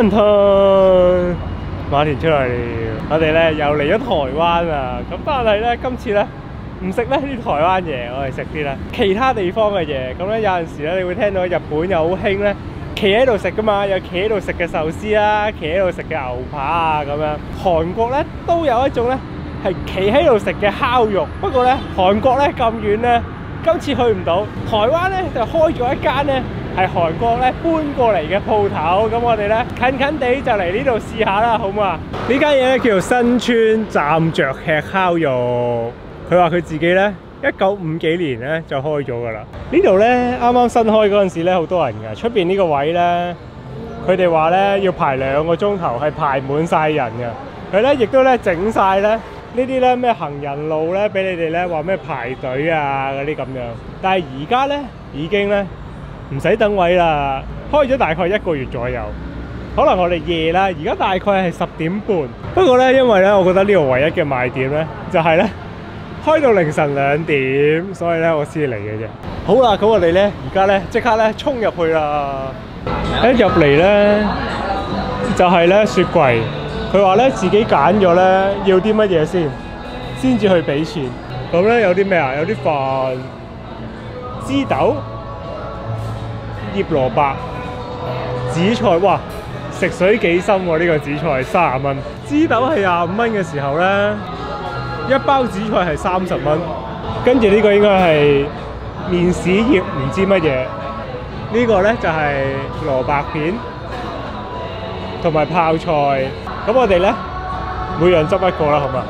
吞吞馬田出嚟了，我哋咧又嚟咗台灣啦。咁但係咧今次咧唔食咧啲台灣嘢，我哋食啲咧其他地方嘅嘢。咁咧有陣時咧，你會聽到日本又好興咧，企喺度食噶嘛，有企喺度食嘅壽司啦，企喺度食嘅牛扒啊咁樣。韓國咧都有一種咧係企喺度食嘅烤肉，不過咧韓國咧咁遠咧，今次去唔到。台灣咧就開咗一間咧係韓國咧搬過嚟嘅鋪頭，咁我哋咧近近地就嚟呢度試下啦，好唔好啊？呢間嘢咧叫做新村站着吃烤肉。佢話佢自己咧1950幾年咧就開咗噶啦。呢度咧啱啱新開嗰陣時咧好多人㗎，出邊呢個位咧佢哋話咧要排2個鐘頭，係排滿晒人㗎。佢咧亦都咧整晒咧呢啲咧咩行人路咧俾你哋咧話咩排隊啊嗰啲咁樣。但係而家咧已經咧唔使等位啦，開咗大概1個月左右。可能我哋夜啦，而家大概係10點半。不過咧因為咧我覺得呢度唯一嘅賣點咧就係咧開到凌晨2點，所以咧我先嚟嘅啫。好啦，咁我哋咧而家咧即刻咧衝入去啦。一入嚟咧就係咧雪櫃，佢話咧自己揀咗咧要啲乜嘢先至去俾錢。咁咧有啲咩啊？有啲飯、枝豆、醃蘿蔔、紫菜。哇！食水幾深喎？呢個紫菜30蚊，枝豆係25蚊嘅時候咧，一包紫菜係30蚊。跟住呢個應該係麵豉醃唔知乜嘢，呢個咧就係蘿蔔片同埋泡菜。咁我哋咧每樣執一個啦，好嘛？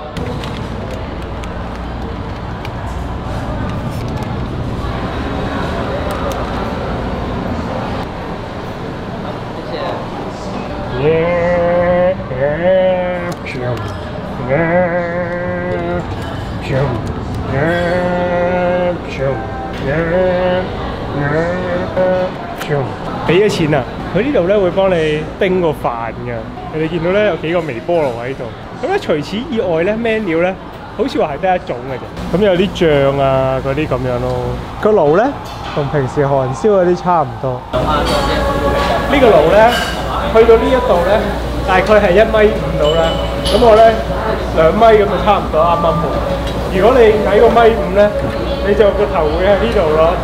俾咗錢啊！佢呢度咧會幫你叮個飯㗎。你哋見到咧有幾個微波爐喺度。咁咧除此以外咧 menu 咧好似話係得一種嘅啫。咁有啲醬啊嗰啲咁樣咯。個爐咧同平時韓燒嗰啲差唔多。呢個爐咧去到呢一度咧大概係1.5米到啦。咁我咧2米咁就差唔多啱啱好。如果你矮過1.5米咧，你就個頭會喺呢度咯。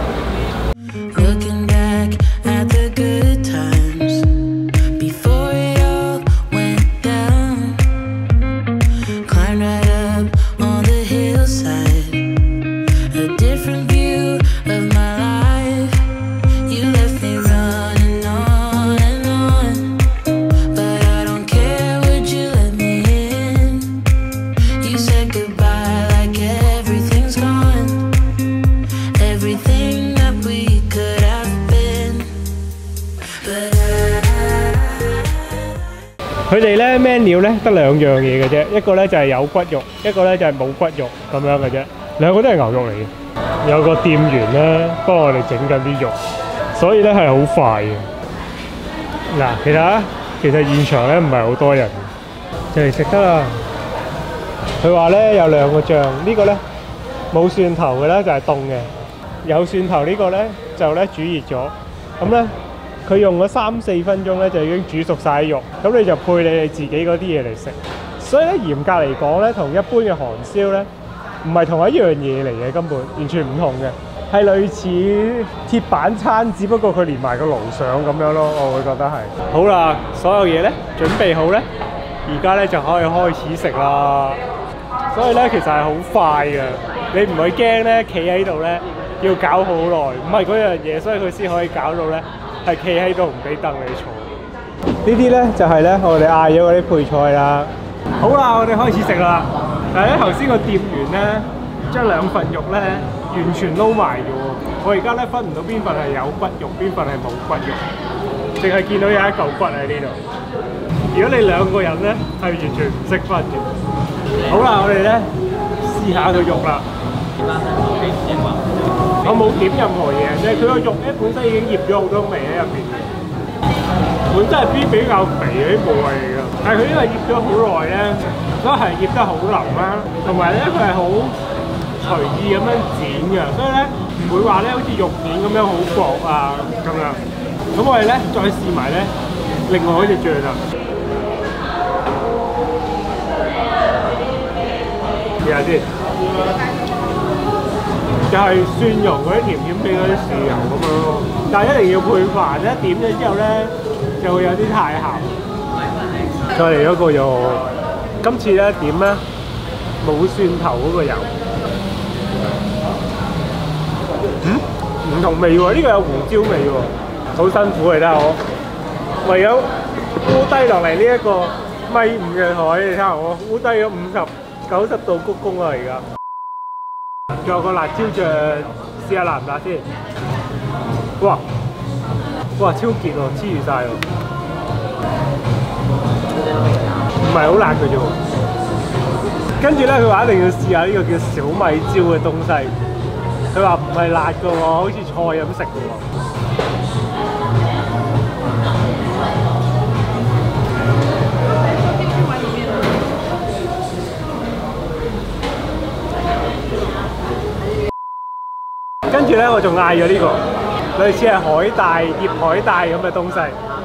佢哋咧 menu 咧得2樣嘢嘅啫，一個咧就係有骨肉，一個咧就係冇骨肉咁樣嘅啫。2個都係牛肉嚟嘅。有個店員咧幫我哋整緊啲肉，所以咧係好快嘅。嗱，其實現場咧唔係好多人，就嚟食得啦。佢話咧有2個醬，呢個咧冇蒜頭嘅咧就係凍嘅，有蒜頭呢個咧就咧煮熱咗，咁咧。佢用咗3-4分鐘咧，就已經煮熟晒啲肉，咁你就配你哋自己嗰啲嘢嚟食。所以咧，嚴格嚟講咧，同一般嘅韓燒咧，唔係同一樣嘢嚟嘅，根本完全唔同嘅，係類似鐵板餐，只不過佢連埋個爐上咁樣咯，我會覺得係。好啦，所有嘢咧準備好咧，而家咧就可以開始食啦。所以咧，其實係好快嘅，你唔會驚咧，企喺度咧要搞好耐，唔係嗰樣嘢，所以佢先可以搞到咧。係企喺度唔俾凳你坐。呢啲咧就係咧我哋嗌咗嗰啲配菜啦。好啦，我哋開始食啦。但係咧頭先個店員咧將2份肉咧完全撈埋咗喎。我而家咧分唔到邊份係有骨肉，邊份係冇骨肉，淨係見到有一嚿骨喺呢度。如果你2個人咧係完全唔識分嘅。好啦，我哋咧試下個肉啦。我冇點任何嘢，即係佢個肉咧本身已經醃咗好多味喺入邊。本身係比較肥嗰啲部位嚟㗎，但係佢因為醃咗好耐咧，所以係醃得好腍啦，同埋咧佢係好隨意咁樣剪㗎，所以咧唔會話咧好似肉片咁樣好薄啊咁樣。咁我哋咧再試埋咧另外嗰隻醬啊，試下先，就係蒜蓉嗰啲甜甜地嗰啲豉油咁樣咯，但係一定要配飯，一點咗之後咧就會有啲太鹹。再嚟嗰個又，今次咧點咧冇蒜頭嗰個油，唔同味喎，呢個有胡椒味喎，好辛苦嚟睇下我，為咗烏低落嚟呢一個米5嘅台，你睇下我烏低咗50、90度鞠躬啊而家。仲有個辣椒醬，試下辣唔辣先？哇！哇超傑喎，黐住晒喎，唔係好辣嘅啫喎。跟住咧，佢話一定要試下呢個叫小米椒嘅東西。佢話唔係辣嘅喎，好似菜咁食嘅喎。跟住咧，我仲嗌咗呢個類似係海帶、醃海帶咁嘅東西，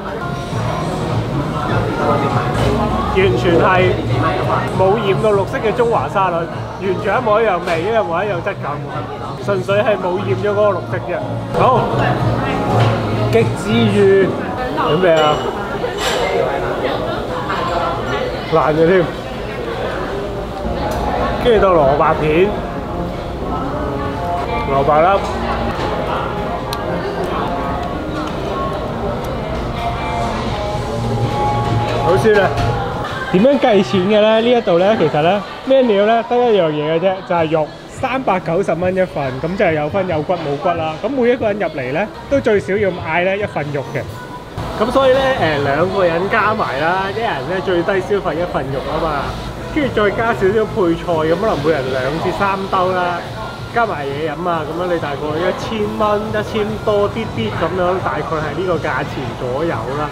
完全係冇染到綠色嘅中華沙律，完全一模一樣味，一模一樣質感，純粹係冇染咗嗰個綠色啫。好，極之魚有咩啊？爛咗添，跟住到蘿蔔片。蘿蔔粒，好酸啊！點樣計錢嘅咧？呢一度咧，其實咧 menu 咧得一樣嘢嘅啫，就係肉，390蚊一份，咁就係有分有骨冇骨啦。咁每一個人入嚟咧，都最少要嗌咧一份肉嘅。咁所以咧，兩個人加埋啦，一人咧最低消費一份肉啊嘛，跟住再加少少配菜，咁可能每人2至3兜啦。加埋嘢飲啊，咁樣你大概1000蚊，1000多啲啲咁樣，大概係呢個價錢左右啦。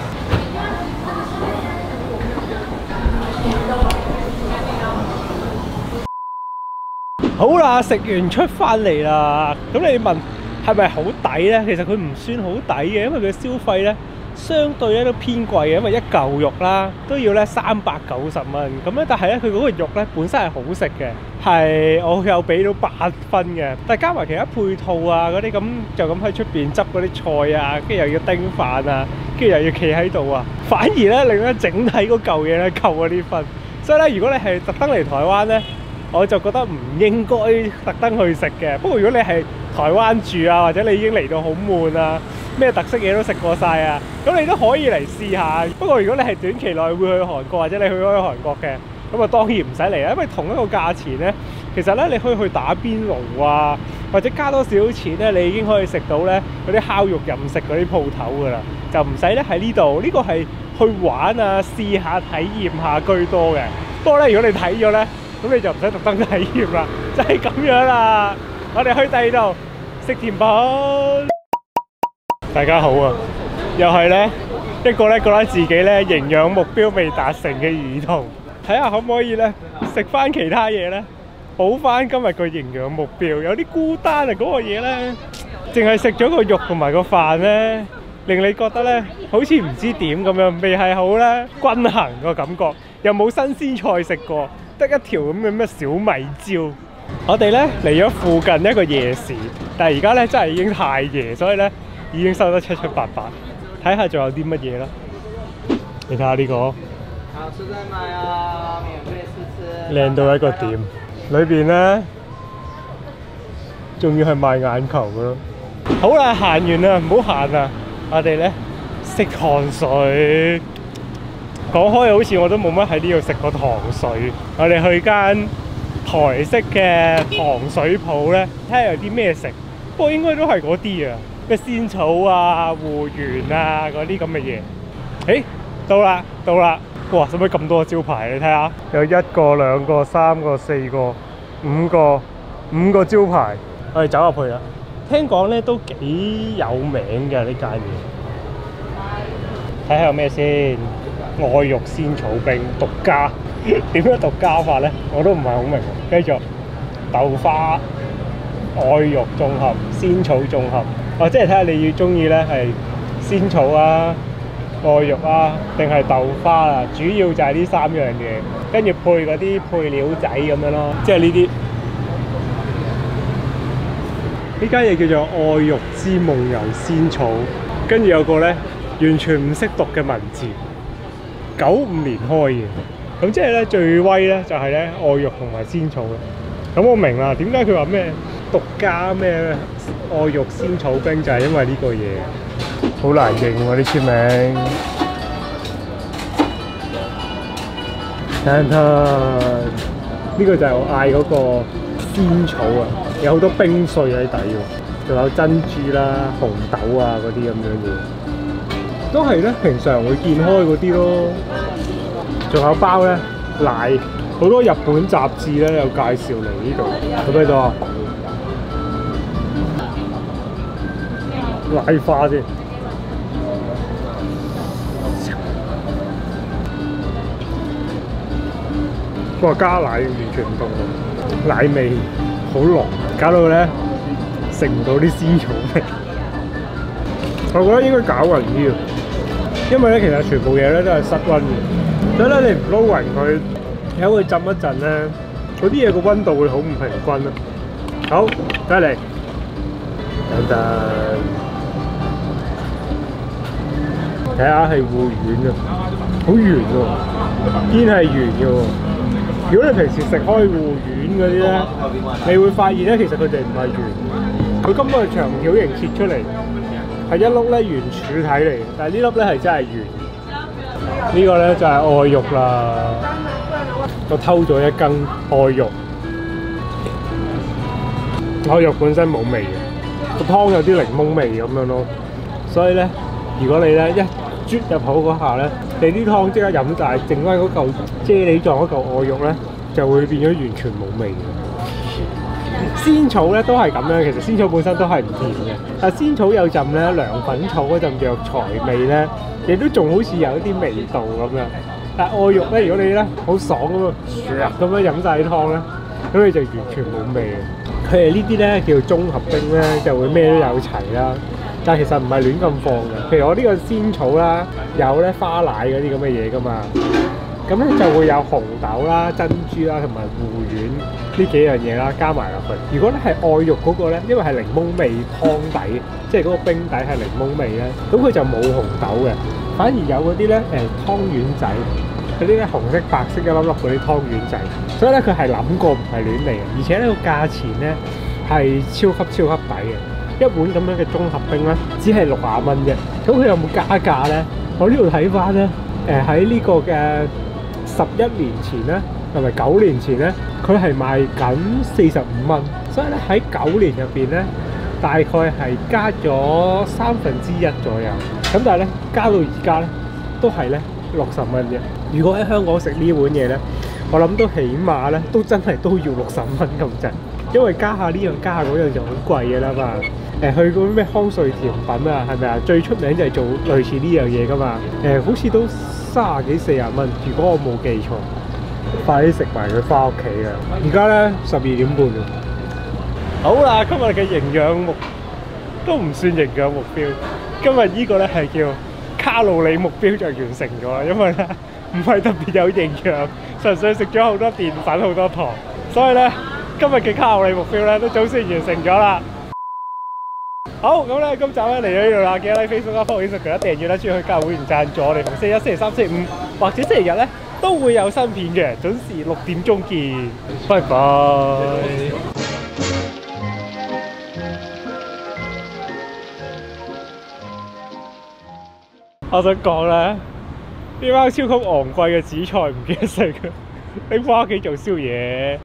好啦，食完出翻嚟啦，咁你問係咪好抵咧？其實佢唔算好抵嘅，因為佢消費咧相對咧都偏貴嘅，因為一嚿肉啦都要咧390蚊，咁咧但係咧佢嗰個肉咧本身係好食嘅，係我有俾到8分嘅，但係加埋其他配套啊嗰啲咁就咁喺出邊執嗰啲菜啊，跟住又要叮飯啊，跟住又要企喺度啊，反而咧令咧整體嗰嚿嘢咧扣嗰啲分，所以咧如果你係特登嚟台灣咧，我就覺得唔應該特登去食嘅。不過如果你係台灣住啊，或者你已經嚟到好悶啊，咩特色嘢都食過晒啊，咁你都可以嚟試下。不過如果你係短期內會去韓國，或者你去開韓國嘅，咁啊當然唔使嚟啦，因為同一個價錢咧，其實咧你可以去打邊爐啊，或者加多少錢咧，你已經可以食到咧嗰啲烤肉任食嗰啲鋪頭噶啦，就唔使咧喺呢度。呢個係去玩啊、試下體驗下居多嘅。不過咧，如果你睇咗咧，咁你就唔使特登體驗啦，就係咁樣啦。我哋去第二度食甜品。大家好啊，又係咧一個咧覺得自己咧營養目標未達成嘅兒童，睇下可唔可以咧食翻其他嘢咧，補翻今日個營養目標。有啲孤單啊，嗰個嘢咧，淨係食咗個肉同埋個飯咧，令你覺得咧好似唔知點咁樣，未係好咧均衡個感覺，又冇新鮮菜食過，得一條咁嘅咩小米椒。我哋咧嚟咗附近一個夜市，但係而家咧真係已經太夜，所以咧已經收得七七八八。睇下仲有啲乜嘢啦。你睇下呢個，好吃再買啊，免費試吃。靚到一個點，裏邊咧仲要係賣眼球噶咯。好啦，行完啦，唔好行啦，我哋咧食糖水。講開好似我都冇乜喺呢度食過糖水，我哋去間台式嘅糖水鋪咧，睇下有啲咩食。不過應該都係嗰啲啊，咩仙草啊、芋圓啊嗰啲咁嘅嘢。誒，到啦到啦！哇，使唔使咁多招牌？你睇下，有1個、2個、3個、4個、5個招牌。我哋走入去啦。聽講咧都幾有名嘅呢間嘢。睇下有咩先？愛玉仙草冰獨家，點樣獨家法咧？我都唔係好明。繼續豆花、愛玉綜合、仙草綜合。哦，即係睇下你要中意咧係仙草啊、 愛肉啊，定係豆花啊，主要就係呢3樣嘢，跟住配嗰啲配料仔咁樣咯，即係呢啲。呢間嘢叫做愛肉之夢遊仙草，跟住有個咧完全唔識讀嘅文字，95年開嘅，咁即係咧最威咧就係咧愛肉同埋仙草嘅。咁我明啦，點解佢話咩獨家咩愛肉仙草冰，就係因為呢個嘢。好難認喎啲簽名。睇睇，呢個就係我嗌嗰個仙草啊，有好多冰碎喺底喎，仲有珍珠啦、紅豆啊嗰啲咁樣嘢，都係咧平常會見開嗰啲咯。仲有包咧奶，好多日本雜誌咧有介紹嚟呢度，睇唔睇到啊？奶花先。哇！加奶完全唔同喎，奶味好濃，搞到咧食唔到啲仙草味。我覺得應該攪勻啲啊，因為咧其實全部嘢咧都係室溫嘅，所以咧你唔撈勻佢，由佢浸一陣咧，嗰啲嘢個溫度會好唔平均啊。好，得嚟，等等，睇下係會軟啊，好圓喎，堅係圓嘅喎。如果你平時食開芋丸嗰啲咧，你會發現咧，其實佢哋唔係圓，佢根本係長條形切出嚟，係一粒咧圓柱體嚟嘅。但係呢粒咧係真係圓。呢個咧就係愛肉啦，我偷咗一羹愛肉。愛肉本身冇味嘅，個湯有啲檸檬味咁樣咯。所以咧，如果你咧一啜入口嗰下咧，你啲湯即刻飲晒，剩翻嗰嚿啫喱狀嗰嚿愛肉咧，就會變咗完全冇味嘅。仙草咧都係咁樣，其實仙草本身都係唔甜嘅，但係仙草有陣咧涼粉草嗰陣藥材味咧，亦都仲好似有一啲味道咁樣。但係愛肉咧，如果你咧好爽咁樣飲晒啲湯咧，咁你就完全冇味嘅。佢哋呢啲咧叫綜合冰咧，就會咩都有齊啦。但係其實唔係亂咁放嘅，譬如我呢個仙草啦，有咧花奶嗰啲咁嘅嘢噶嘛，咁咧就會有紅豆啦、珍珠啦同埋芋丸呢幾樣嘢啦，加埋落去。如果咧係愛肉嗰個咧，因為係檸檬味湯底，即係嗰個冰底係檸檬味咧，咁佢就冇紅豆嘅，反而有嗰啲咧湯丸仔，嗰啲咧紅色、白色一粒粒嗰啲湯丸仔，所以咧佢係諗過唔係亂嚟嘅，而且呢個價錢咧係超級抵嘅。一碗咁樣嘅綜合冰咧，只係60蚊啫。咁佢有冇加價咧？我呢度睇翻咧，喺呢個嘅11年前咧，同埋9年前咧，佢係賣緊45蚊。所以咧喺9年入邊咧，大概係加咗1/3左右。咁但係咧，加到而家咧，都係咧60蚊啫。如果喺香港食呢碗嘢咧，我諗都起碼咧，都真係都要60蚊咁滯。因為加下呢樣加下嗰樣就好貴嘅啦嘛。去嗰啲咩康瑞甜品啊，係咪啊？最出名就係做類似呢樣嘢噶嘛。好似都30幾40蚊，如果我冇記錯。快啲食埋佢翻屋企啊！而家咧12點半啦。好啦，今日嘅營養目都唔算營養目標。今日呢個咧係叫卡路里目標就完成咗啦，因為咧唔係特別有營養，純粹食咗好多澱粉好多糖，所以咧今日嘅卡路里目標咧都總算完成咗啦。好，咁咧今集咧嚟到呢度啦，記得喺 Facebook 啦、Facebook、Instagram 一定要啦，轉去加會員贊助我哋，逢星期一、星期三、星期五或者星期日咧都會有新片嘅，準時6點鐘見，拜拜。我想講咧，呢包超級昂貴嘅紫菜唔記得食，拎翻屋企做宵夜。